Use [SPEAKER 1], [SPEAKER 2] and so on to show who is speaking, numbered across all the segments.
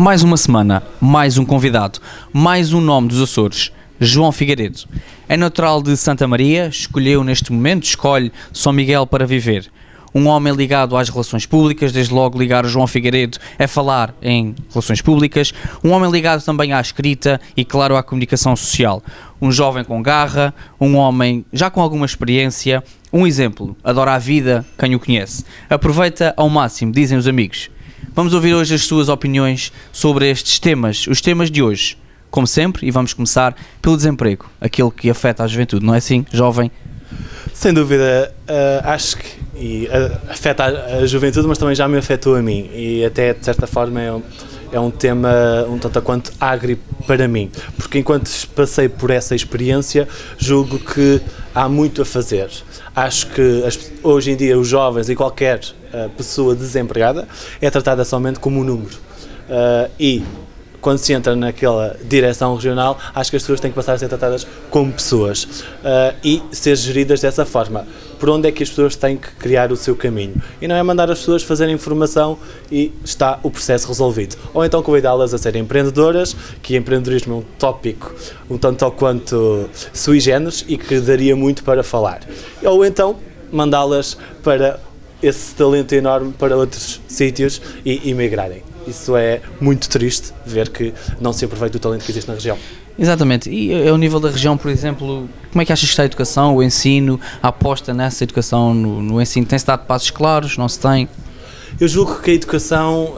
[SPEAKER 1] Mais uma semana, mais um convidado, mais um nome dos Açores, João Figueiredo. É natural de Santa Maria, escolhe São Miguel para viver. Um homem ligado às relações públicas, desde logo ligar o João Figueiredo a falar em relações públicas. Um homem ligado também à escrita e, claro, à comunicação social. Um jovem com garra, um homem já com alguma experiência, um exemplo, adora a vida quem o conhece. Aproveita ao máximo, dizem os amigos. Vamos ouvir hoje as suas opiniões sobre estes temas, os temas de hoje. Como sempre, e vamos começar pelo desemprego, aquele que afeta a juventude, não é assim, jovem?
[SPEAKER 2] Sem dúvida, acho que afeta a juventude, mas também já me afetou a mim e até de certa forma é um tema um tanto quanto agri para mim, porque enquanto passei por essa experiência julgo que há muito a fazer. Acho que hoje em dia os jovens e qualquer pessoa desempregada é tratada somente como um número e quando se entra naquela direção regional, acho que as pessoas têm que passar a ser tratadas como pessoas e ser geridas dessa forma. Por onde é que as pessoas têm que criar o seu caminho? E não é mandar as pessoas fazerem formação e está o processo resolvido. Ou então convidá-las a serem empreendedoras, que empreendedorismo é um tópico um tanto ou quanto sui generis e que daria muito para falar. Ou então mandá-las para esse talento enorme para outros sítios e emigrarem. Isso é muito triste, ver que não se aproveita o talento que existe na região.
[SPEAKER 1] Exatamente. E ao nível da região, por exemplo, como é que achas que está a educação, o ensino, a aposta nessa educação, no ensino? Tem-se dado passos claros? Não se tem?
[SPEAKER 2] Eu julgo que a educação,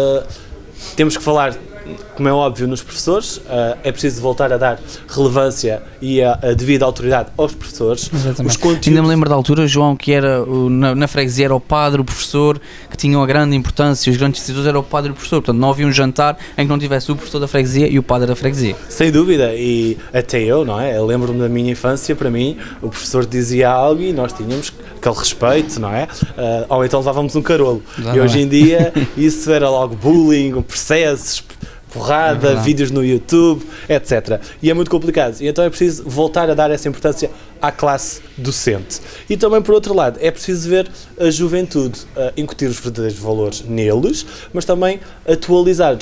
[SPEAKER 2] temos que falar, como é óbvio, nos professores, é preciso voltar a dar relevância e a devida autoridade aos professores.
[SPEAKER 1] Exatamente. Ainda me lembro da altura, João, que era na freguesia era o padre, o professor, que tinham a grande importância, os grandes decisores era o padre e o professor, portanto não havia um jantar em que não tivesse o professor da freguesia e o padre da freguesia.
[SPEAKER 2] Sem dúvida, e até eu, não é? Eu lembro-me da minha infância, para mim, o professor dizia algo e nós tínhamos aquele respeito, não é? Ou então levávamos um carolo. E hoje em dia isso era logo bullying, processos, porrada, vídeos no YouTube, etc. E é muito complicado. E então é preciso voltar a dar essa importância à classe docente. E também, por outro lado, é preciso ver a juventude, incutir os verdadeiros valores neles, mas também atualizar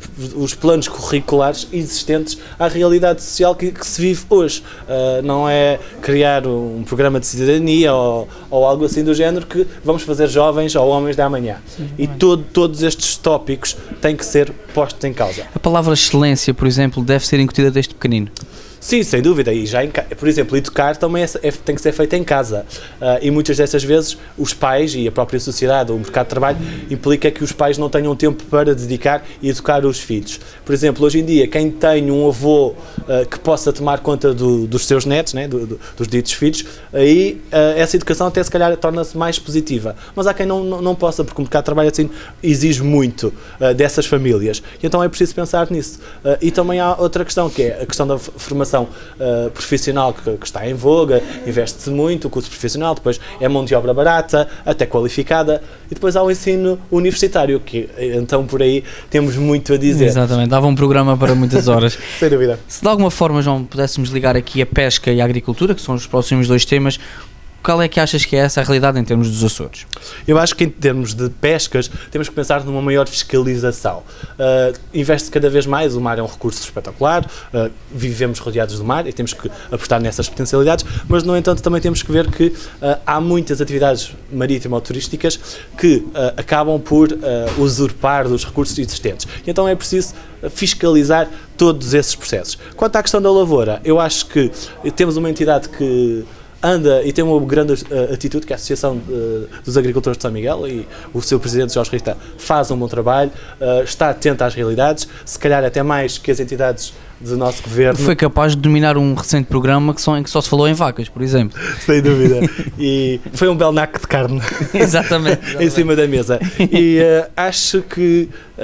[SPEAKER 2] os planos curriculares existentes à realidade social que se vive hoje. Não é criar um programa de cidadania ou algo assim do género que vamos fazer jovens ou homens da amanhã. E todos estes tópicos têm que ser postos em causa.
[SPEAKER 1] A palavra excelência, por exemplo, deve ser incutida desde pequenino.
[SPEAKER 2] Sim, sem dúvida, e já por exemplo, educar também tem que ser feito em casa e muitas dessas vezes os pais e a própria sociedade, o mercado de trabalho implica que os pais não tenham tempo para dedicar e educar os filhos. Por exemplo, hoje em dia, quem tem um avô que possa tomar conta dos seus netos, né, dos ditos filhos, aí essa educação até se calhar torna-se mais positiva, mas há quem não possa, porque o mercado de trabalho assim exige muito dessas famílias, e então é preciso pensar nisso. E também há outra questão, que é a questão da formação profissional que está em voga, investe-se muito, o curso profissional, depois é mão de obra barata, até qualificada, e depois há o ensino universitário, que então por aí temos muito a dizer.
[SPEAKER 1] Exatamente, dava um programa para muitas horas.
[SPEAKER 2] Sem dúvida.
[SPEAKER 1] Se de alguma forma, João, pudéssemos ligar aqui a pesca e a agricultura, que são os próximos dois temas, qual é que achas que é essa a realidade em termos dos Açores?
[SPEAKER 2] Eu acho que em termos de pescas temos que pensar numa maior fiscalização. Investe cada vez mais, o mar é um recurso espetacular, vivemos rodeados do mar e temos que apostar nessas potencialidades, mas no entanto também temos que ver que há muitas atividades marítimo-turísticas que acabam por usurpar dos recursos existentes. E então é preciso fiscalizar todos esses processos. Quanto à questão da lavoura, eu acho que temos uma entidade que anda e tem uma grande atitude, que é a Associação dos Agricultores de São Miguel, e o seu presidente Jorge Rita faz um bom trabalho, está atento às realidades, se calhar até mais que as entidades do nosso governo.
[SPEAKER 1] Foi capaz de dominar um recente programa em que só se falou em vacas, por exemplo.
[SPEAKER 2] Sem dúvida. E foi um belo naco de carne.
[SPEAKER 1] Exatamente.
[SPEAKER 2] Em cima da mesa. E acho que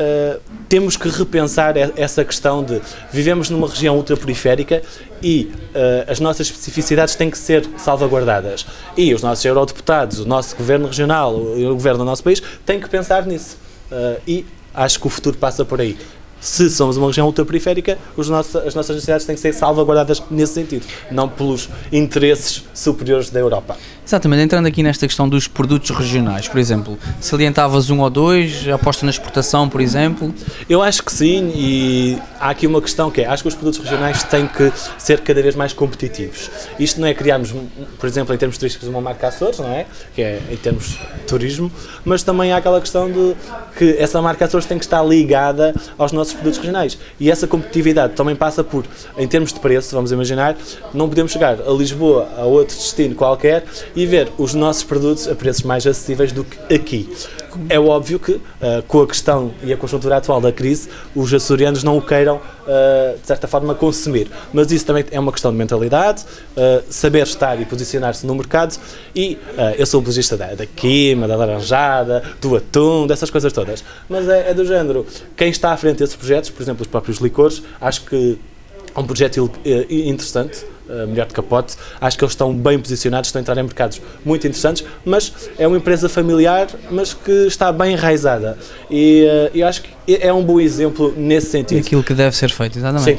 [SPEAKER 2] temos que repensar essa questão de vivemos numa região ultraperiférica e as nossas especificidades têm que ser salvaguardadas. E os nossos eurodeputados, o nosso governo regional, o governo do nosso país, têm que pensar nisso. E acho que o futuro passa por aí. Se somos uma região ultraperiférica, as nossas necessidades têm que ser salvaguardadas nesse sentido, não pelos interesses superiores da Europa.
[SPEAKER 1] Exatamente, entrando aqui nesta questão dos produtos regionais, por exemplo, salientavas um ou dois, aposta na exportação, por exemplo?
[SPEAKER 2] Eu acho que sim, e há aqui uma questão que é, acho que os produtos regionais têm que ser cada vez mais competitivos. Isto não é criarmos, por exemplo, em termos turísticos, uma marca Açores, não é? Que é em termos de turismo, mas também há aquela questão de que essa marca Açores tem que estar ligada aos nossos produtos regionais. E essa competitividade também passa por, em termos de preço, vamos imaginar, não podemos chegar a Lisboa, a outro destino qualquer, e ver os nossos produtos a preços mais acessíveis do que aqui. É óbvio que, com a questão e a conjuntura atual da crise, os açorianos não o queiram, de certa forma, consumir. Mas isso também é uma questão de mentalidade, saber estar e posicionar-se no mercado, e eu sou apologista da queima, da laranjada, do atum, dessas coisas todas. Mas é do género, quem está à frente desses projetos, por exemplo, os próprios licores, acho que é um projeto interessante, melhor de capote, acho que eles estão bem posicionados, estão a entrar em mercados muito interessantes, mas é uma empresa familiar, mas que está bem enraizada, e eu acho que é um bom exemplo nesse sentido.
[SPEAKER 1] Aquilo que deve ser feito, exatamente.
[SPEAKER 2] Sim.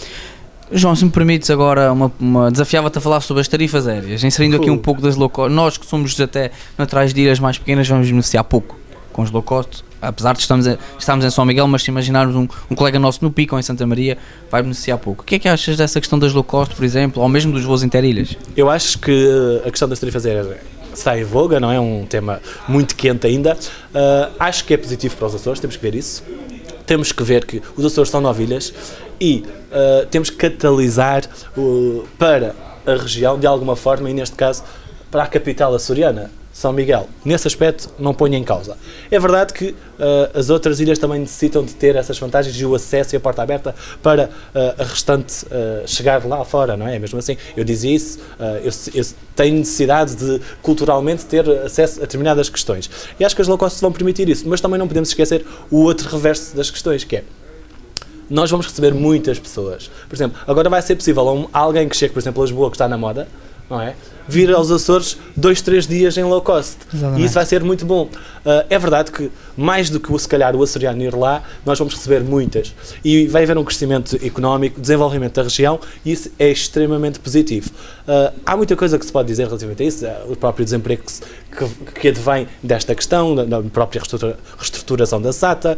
[SPEAKER 1] João, se me permites agora, desafiava-te a falar sobre as tarifas aéreas, inserindo aqui um pouco das low cost. Nós que somos até naturais de ilhas mais pequenas vamos beneficiar pouco com os low cost, apesar de estarmos em São Miguel, mas se imaginarmos um colega nosso no Pico ou em Santa Maria, vai beneficiar pouco. O que é que achas dessa questão das low cost, por exemplo, ou mesmo dos voos interilhas?
[SPEAKER 2] Eu acho que a questão das tarifas aéreas está em voga, não é? Um tema muito quente ainda. Acho que é positivo para os Açores, temos que ver isso. Temos que ver que os Açores são 9 ilhas e temos que catalisar para a região, de alguma forma, e neste caso para a capital açoriana, São Miguel. Nesse aspecto, não ponho em causa. É verdade que as outras ilhas também necessitam de ter essas vantagens e o acesso e a porta aberta para a restante chegar lá fora, não é? Mesmo assim, eu dizia isso, eu tenho necessidade de, culturalmente, ter acesso a determinadas questões. E acho que as low cost vão permitir isso, mas também não podemos esquecer o outro reverso das questões, que é, nós vamos receber muitas pessoas. Por exemplo, agora vai ser possível a alguém que chegue, por exemplo, a Lisboa, que está na moda, não é? Vir aos Açores 2-3 dias em low cost. Exatamente. E isso vai ser muito bom. É verdade que, mais do que se calhar o açoriano ir lá, nós vamos receber muitas. E vai haver um crescimento económico, desenvolvimento da região, e isso é extremamente positivo. Há muita coisa que se pode dizer relativamente a isso, o próprio desemprego que advém desta questão, da própria reestruturação da SATA.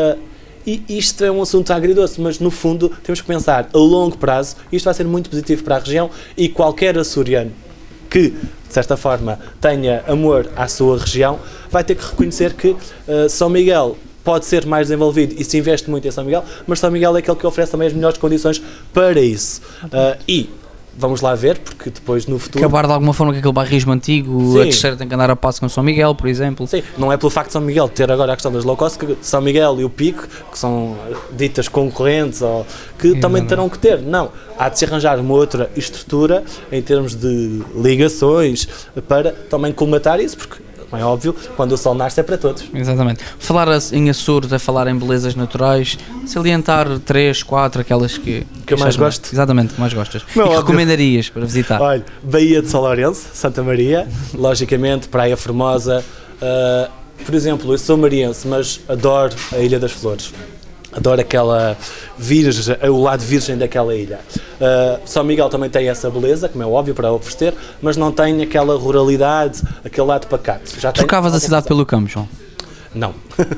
[SPEAKER 2] E isto é um assunto agridoce, mas no fundo temos que pensar a longo prazo, isto vai ser muito positivo para a região, e qualquer açoriano que, de certa forma, tenha amor à sua região, vai ter que reconhecer que São Miguel pode ser mais desenvolvido e se investe muito em São Miguel, mas São Miguel é aquele que oferece também as melhores condições para isso. E vamos lá ver, porque depois no futuro...
[SPEAKER 1] Acabar de alguma forma com aquele bairrismo antigo, sim. A terceira tem que andar a passo com São Miguel, por exemplo.
[SPEAKER 2] Sim, não é pelo facto de São Miguel ter agora a questão das low cost, que São Miguel e o Pico, que são ditas concorrentes, ou que também terão que ter. Não, há de se arranjar uma outra estrutura em termos de ligações para também colmatar isso, porque é óbvio, quando o sol nasce é para todos.
[SPEAKER 1] Exatamente. Falar em Açores é falar em belezas naturais, salientar 3, 4, aquelas que
[SPEAKER 2] eu mais gosto.
[SPEAKER 1] Exatamente, que mais gostas.
[SPEAKER 2] Não,
[SPEAKER 1] e que recomendarias para visitar?
[SPEAKER 2] Olha, Baía de São Lourenço, Santa Maria, logicamente, Praia Formosa. Por exemplo, eu sou mariense, mas adoro a Ilha das Flores. Adoro aquela virgem, o lado virgem daquela ilha. São Miguel também tem essa beleza, como é óbvio, para oferecer, mas não tem aquela ruralidade, aquele lado pacato.
[SPEAKER 1] Trocavas a cidade pelo campo, João?
[SPEAKER 2] Não.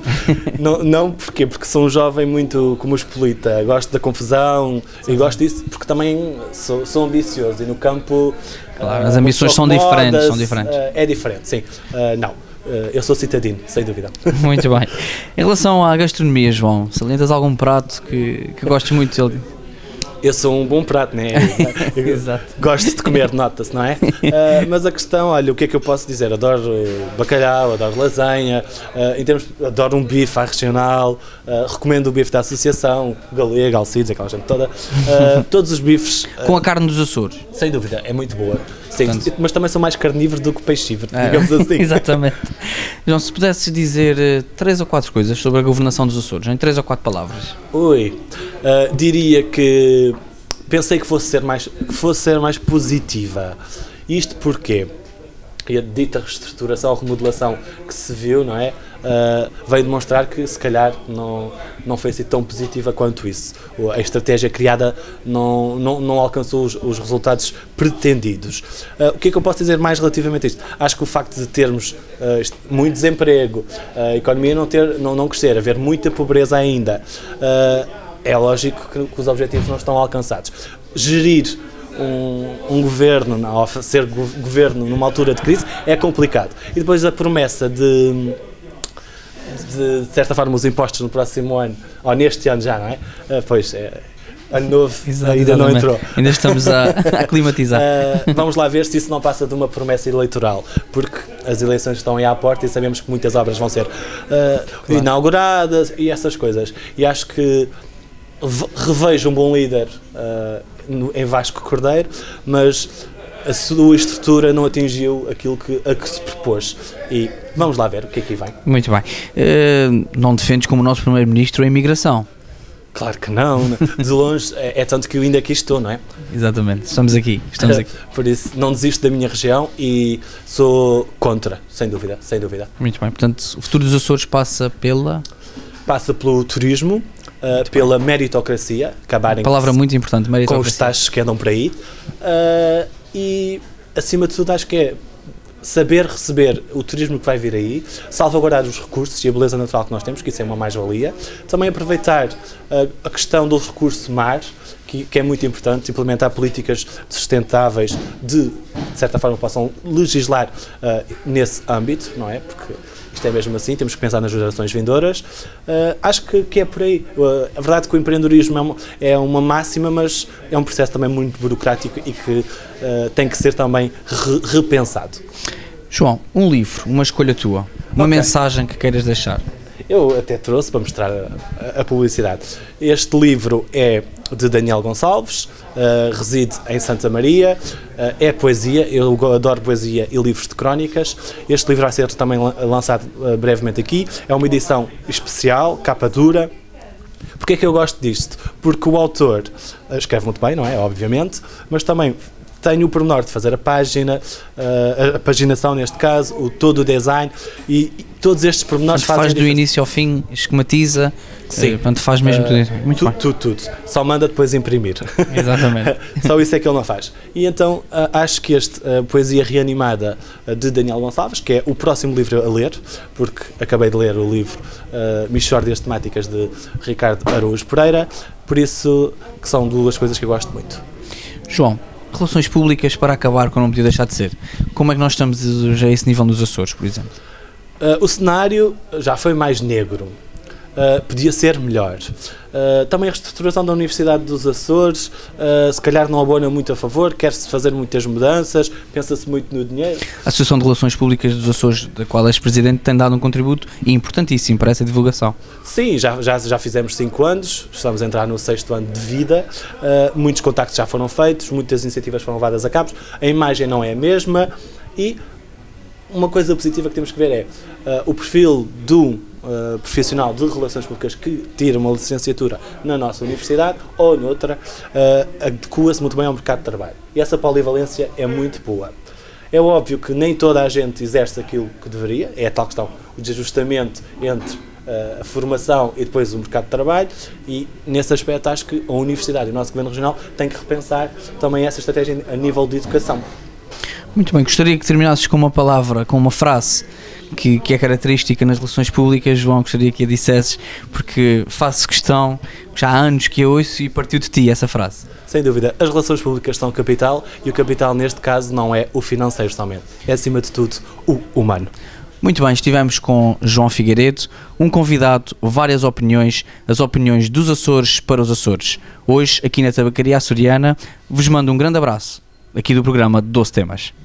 [SPEAKER 2] não, porquê? Porque sou um jovem muito cosmopolita, gosto da confusão e gosto disso porque também sou ambicioso e no campo...
[SPEAKER 1] Claro, as ambições são diferentes.
[SPEAKER 2] É diferente, sim. Não. Eu sou citadino, sem dúvida.
[SPEAKER 1] Muito bem. Em relação à gastronomia, João, salientas algum prato que gostes muito dele?
[SPEAKER 2] Eu sou um bom prato, não é?
[SPEAKER 1] Exato.
[SPEAKER 2] Gosto de comer, nota-se, não é? Mas a questão, olha, o que é que eu posso dizer? Adoro bacalhau, adoro lasanha, adoro um bife à regional, recomendo o bife da associação, galega, Alcides, aquela gente toda. Todos os bifes...
[SPEAKER 1] Com a carne dos Açores?
[SPEAKER 2] Sem dúvida, é muito boa. Sim, mas também sou mais carnívoro do que peixívoro, digamos assim.
[SPEAKER 1] Exatamente. João, se pudesses dizer 3 ou 4 coisas sobre a governação dos Açores, em 3 ou 4 palavras.
[SPEAKER 2] Diria que pensei que fosse ser mais positiva. Isto porque a dita reestruturação, remodelação que se viu, não é? veio demonstrar que se calhar não foi assim tão positiva quanto isso. A estratégia criada não alcançou os resultados pretendidos. O que é que eu posso dizer mais relativamente a isto? Acho que o facto de termos muito desemprego, a economia não crescer, haver muita pobreza ainda, é lógico que os objetivos não estão alcançados. Gerir um governo, ser governo numa altura de crise, é complicado. E depois a promessa de certa forma, os impostos no próximo ano, ou neste ano já, não é? Ano novo, ainda não entrou.
[SPEAKER 1] Ainda estamos a aclimatizar.
[SPEAKER 2] Vamos lá ver se isso não passa de uma promessa eleitoral, porque as eleições estão aí à porta e sabemos que muitas obras vão ser inauguradas e essas coisas. E acho que revejo um bom líder em Vasco Cordeiro, mas a sua estrutura não atingiu aquilo a que se propôs. E vamos lá ver o que é que vem.
[SPEAKER 1] Muito bem. Não defendes como o nosso Primeiro-Ministro a imigração?
[SPEAKER 2] Claro que não. De longe, é tanto que eu ainda aqui estou, não é?
[SPEAKER 1] Exatamente. Estamos aqui.
[SPEAKER 2] Por isso, não desisto da minha região e sou contra, sem dúvida, sem dúvida.
[SPEAKER 1] Muito bem. Portanto, o futuro dos Açores passa
[SPEAKER 2] pelo turismo, pela meritocracia, acabarem
[SPEAKER 1] palavra muito importante, meritocracia,
[SPEAKER 2] com os taxas que andam por aí, e acima de tudo acho que é saber receber o turismo que vai vir aí, salvaguardar os recursos e a beleza natural que nós temos, que isso é uma mais-valia, também aproveitar a questão do recurso mar, que é muito importante, implementar políticas sustentáveis de certa forma possam legislar nesse âmbito, não é? Porque isto é mesmo assim, temos que pensar nas gerações vindouras. Acho que é por aí. A verdade é que o empreendedorismo é uma máxima, mas é um processo também muito burocrático e que tem que ser também repensado.
[SPEAKER 1] João, um livro, uma escolha tua, uma mensagem que queiras deixar.
[SPEAKER 2] Eu até trouxe para mostrar a publicidade. Este livro é de Daniel Gonçalves, reside em Santa Maria, é poesia, eu adoro poesia e livros de crónicas. Este livro vai ser também lançado brevemente aqui, é uma edição especial, capa dura. Porquê é que eu gosto disto? Porque o autor escreve muito bem, não é? Obviamente, mas também tem o pormenor de fazer a página, a paginação neste caso, todo o design e todos estes pormenores
[SPEAKER 1] faz do início ao fim, esquematiza,
[SPEAKER 2] sim,
[SPEAKER 1] faz mesmo tudo isso. Muito bem.
[SPEAKER 2] Tudo. Só manda depois imprimir.
[SPEAKER 1] Exatamente.
[SPEAKER 2] Só isso é que ele não faz. E então acho que este Poesia Reanimada de Daniel Gonçalves, que é o próximo livro a ler, porque acabei de ler o livro Mixórdias Temáticas de Ricardo Araújo Pereira, por isso que são duas coisas que eu gosto muito.
[SPEAKER 1] João, relações públicas para acabar com não podia deixar de ser. Como é que nós estamos a esse nível nos Açores, por exemplo?
[SPEAKER 2] O cenário já foi mais negro. Podia ser melhor. Também a reestruturação da Universidade dos Açores, se calhar não abona muito a favor, quer-se fazer muitas mudanças, pensa-se muito no dinheiro. A
[SPEAKER 1] Associação de Relações Públicas dos Açores, da qual és presidente, tem dado um contributo importantíssimo para essa divulgação.
[SPEAKER 2] Sim, já fizemos 5 anos, estamos a entrar no 6º ano de vida, muitos contactos já foram feitos, muitas iniciativas foram levadas a cabo, a imagem não é a mesma e uma coisa positiva que temos que ver é o perfil do profissional de relações públicas que tira uma licenciatura na nossa universidade ou noutra, adequa-se muito bem ao mercado de trabalho. E essa polivalência é muito boa. É óbvio que nem toda a gente exerce aquilo que deveria, é a tal questão, o desajustamento entre a formação e depois o mercado de trabalho, e nesse aspecto acho que a universidade e o nosso governo regional têm que repensar também essa estratégia a nível de educação.
[SPEAKER 1] Muito bem, gostaria que terminasses com uma palavra, com uma frase que é característica nas relações públicas. João, gostaria que a dissesses, porque faço questão, já há anos que a ouço e partiu de ti essa frase.
[SPEAKER 2] Sem dúvida, as relações públicas são capital e o capital neste caso não é o financeiro somente, é acima de tudo o humano.
[SPEAKER 1] Muito bem, estivemos com João Figueiredo, um convidado, várias opiniões, as opiniões dos Açores para os Açores. Hoje, aqui na Tabacaria Açoriana, vos mando um grande abraço, aqui do programa 12 Temas.